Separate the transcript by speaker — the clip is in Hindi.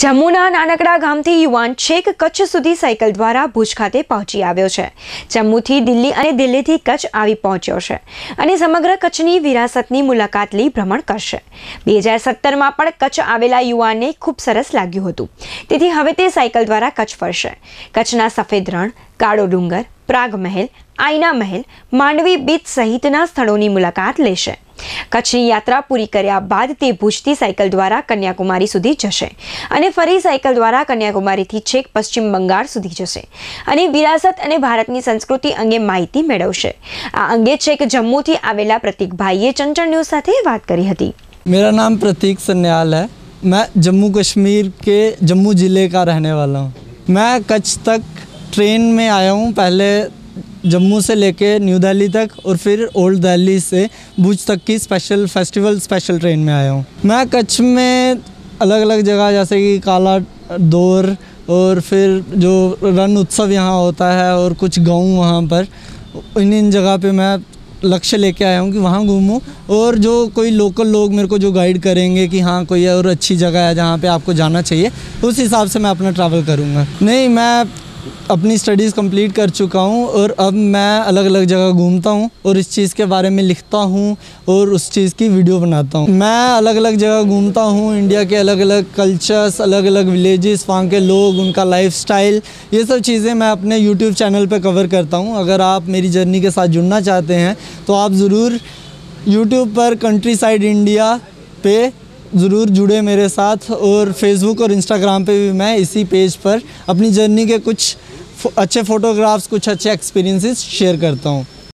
Speaker 1: જમ્મુના નાનકડા ગામથી યુવાન છેક કચ્છ સુધી સાયકલ દ્વારા ભુજ ખાતે પહોંચી આવ્યો છે। જમ્મુથી દિલ્હી અને દિલ્હીથી કચ્છ આવી પહોંચ્યો છે અને સમગ્ર કચ્છની વિરાસતની મુલાકાત લઈ ભ્રમણ કરશે। 2017માં પણ કચ્છ આવેલા યુવાનને ખૂબ સરસ લાગ્યું હતું, તેથી હવે તે સાયકલ દ્વારા કચ્છ ફરશે। કચ્છના સફેદ રણ, કાળો ડુંગર, પ્રાગ મહેલ, આઈના મહેલ, માંડવી બીચ સહિતના સ્થળોની મુલાકાત લેશે। કચ્છની યાત્રા પૂરી કર્યા બાદ તે ભુજથી સાયકલ દ્વારા કન્યાકુમારી સુધી જશે અને ફરી સાયકલ દ્વારા કન્યાકુમારીથી છેક પશ્ચિમ બંગાળ સુધી જશે અને વિરાસત અને ભારતની સંસ્કૃતિ અંગે માહિતી મેળવશે। આ અંગે છેક જમ્મુથી આવેલા પ્રતીકભાઈએ ચંચળ ન્યૂઝ સાથે વાત કરી હતી।
Speaker 2: मेरा नाम प्रतीक सन्याल है। मैं जम्मू कश्मीर के जम्मू ज़िले का रहने वाला हूँ। मैं कच्छ तक ट्रेन में आया हूँ, पहले जम्मू से लेके न्यू दिल्ली तक और फिर ओल्ड दिल्ली से भुज तक की स्पेशल ट्रेन में आया हूँ। मैं कच्छ में अलग अलग जगह जैसे कि काला दौर और फिर जो रण उत्सव यहाँ होता है और कुछ गाँव वहाँ पर इन जगह पे मैं लक्ष्य लेके आया हूँ कि वहाँ घूमूँ और जो कोई लोकल लोग मेरे को जो गाइड करेंगे कि हाँ कोई और अच्छी जगह है जहाँ पे आपको जाना चाहिए, उस हिसाब से मैं अपना ट्रैवल करूँगा। नहीं, मैं अपनी स्टडीज़ कंप्लीट कर चुका हूँ और अब मैं अलग अलग जगह घूमता हूँ और इस चीज़ के बारे में लिखता हूँ और उस चीज़ की वीडियो बनाता हूँ। मैं अलग अलग जगह घूमता हूँ, इंडिया के अलग अलग कल्चर्स, अलग अलग विलेजेस, वहाँ के लोग, उनका लाइफस्टाइल, ये सब चीज़ें मैं अपने यूट्यूब चैनल पे कवर करता हूँ। अगर आप मेरी जर्नी के साथ जुड़ना चाहते हैं तो आप ज़रूर यूट्यूब पर कंट्री साइड इंडिया पे ज़रूर जुड़े मेरे साथ, और फेसबुक और इंस्टाग्राम पे भी मैं इसी पेज पर अपनी जर्नी के कुछ अच्छे फ़ोटोग्राफ्स, कुछ अच्छे एक्सपीरियंसेस शेयर करता हूँ।